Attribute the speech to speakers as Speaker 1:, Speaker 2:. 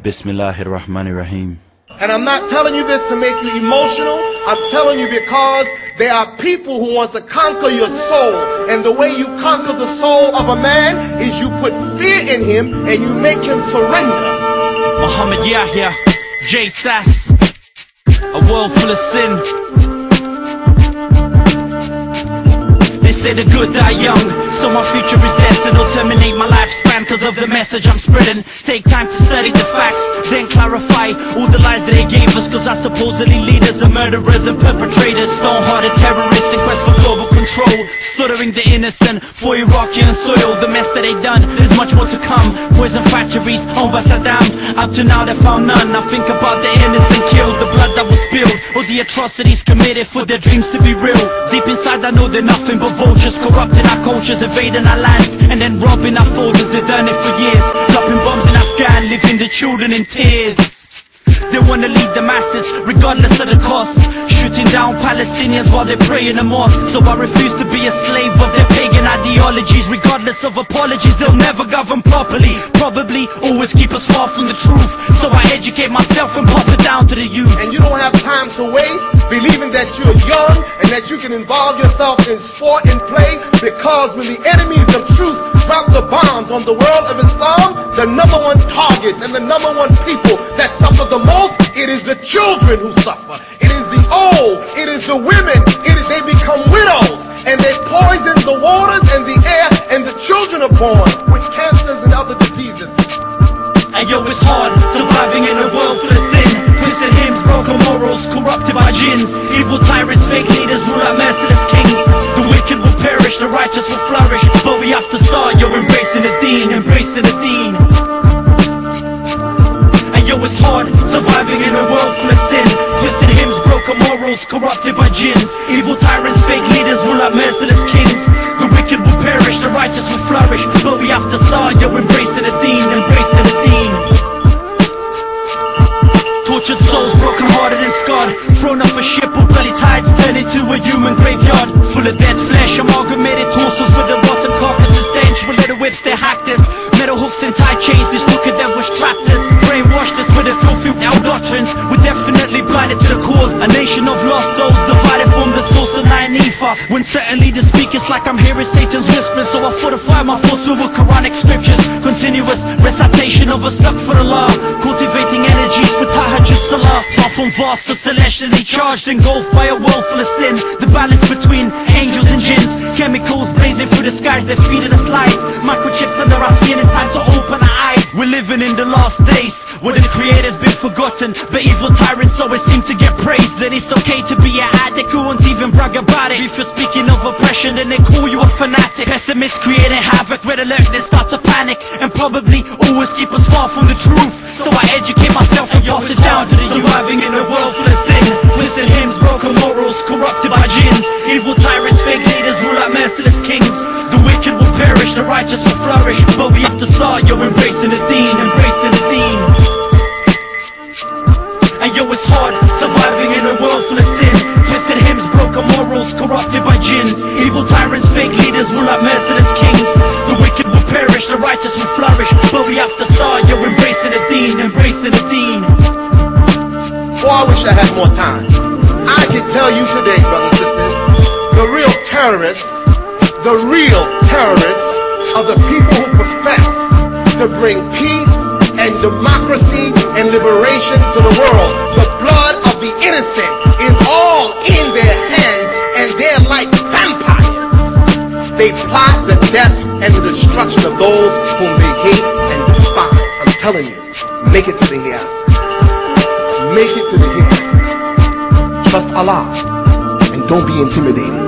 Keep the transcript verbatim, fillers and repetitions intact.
Speaker 1: Bismillahirrahmanirrahim.
Speaker 2: And I'm not telling you this to make you emotional. I'm telling you because there are people who want to conquer your soul. And the way you conquer the soul of a man is you put fear in him and you make him surrender.
Speaker 1: Muhammad Yahya, J Sass, a world full of sin. They say the good die young, so my future is destined to terminate my lifespan cause of the message I'm spreading. Take time to study the facts, then clarify all the lies that they gave us, cause our supposedly leaders are murderers and perpetrators, stone-hearted terrorists in quest for global control, slaughtering the innocent for Iraqian soil. The mess that they done, there's much more to come. Poison factories owned by Saddam, up to now they found none. I think about the innocent killed, the blood that was spilled, or the atrocities committed for their dreams to be real. Deep inside I know they're nothing but vultures, corrupting our cultures, invading our lands, and then robbing our folders. They've done it for years, dropping bombs in Afghan, leaving the children in tears. They wanna lead the masses, regardless of the cost, shooting down Palestinians while they pray in the mosque. So I refuse to be a slave of their pagan ideologies. Regardless of apologies, they'll never govern properly. Probably always keep us far from the truth. So I educate myself and pass it down to the youth.
Speaker 2: And you don't have time to waste believing that you're young and that you can involve yourself in sport and play, because when the enemies of truth drop the bombs on the world of Islam, the number one target and the number one people that suffer the most, it is the children who suffer. It is the old, it is the women, it is they become widows and they poison the waters and the air, and the children are born with cancers and other diseases.
Speaker 1: And yo, it's hard surviving in a world full of sin, twisted hymns, broken morals, corrupted by jinns. Evil tyrants, fake leaders rule our merciless kings. The wicked will perish, the righteous will flourish, but we have to start, yo, embracing the deen, embracing the deen. And yo, it's hard surviving in a world full of sin, twisted hymns, broken morals, corrupted by jinns. Evil tyrants, fake leaders rule our merciless kings. The wicked will perish, the righteous will flourish, but we have to start, yo, embracing the deen, embracing the deen. Tortured souls, broken hearted and scarred, thrown off a ship or bloody tides, turned into a human graveyard, full of dead flesh, amalgamated torsos with the rotten carcasses, stench with little whips they hacked us, metal hooks and tight chains, this crooked devils trapped us, brainwashed us with their filthy our doctrines. We're definitely blinded to the cause, a nation of lost souls divided from the source of Nyanifa. When certain leaders speak, it's like I'm hearing Satan's whispers, so I fortify my force with Quranic scriptures, continuous recitation of a stuck for the law, cultivating energies for tahajjud salah, far from vast or celestially charged, engulfed by a world full of sin. The balance between angels and jinns, chemicals blazing through the skies, they're feeding us lies, microchips under our skin, it's time to open our eyes. We're living in the last days, where the creator's been forgotten, but evil tyrants always seem to get praised. And it's okay to be an addict who won't even brag about it. If you're speaking of oppression, then they call you a fanatic. Pessimists creating havoc, red alert, they start to panic, and probably always keep us far from the truth. So I educate myself and pass it down to the youth. Surviving in a world full of sin, twisted hymns, broken morals, corrupted by jinns. Evil tyrants, fake leaders rule like merciless kings. The wicked will perish, the righteous will flourish, but we have to start, yo, embracing the deen, embracing the deen. And yo, it's hard surviving in a world full of sin, twisted hymns, broken morals, corrupted by jinns. Evil tyrants, fake leaders rule like merciless kings. The wicked will perish, the righteous will flourish, but we have to start, yo, embracing the deen, embracing the deen.
Speaker 2: Oh, I wish I had more time. I can tell you today, brothers and sisters, the real terrorists, the real terrorists are the people who profess to bring peace and democracy and liberation to the world. The blood of the innocent is all in their hands, and they're like vampires. They plot the death and the destruction of those whom they hate and despise. I'm telling you, make it to the hereafter. Make it to the hereafter. Trust Allah and don't be intimidated.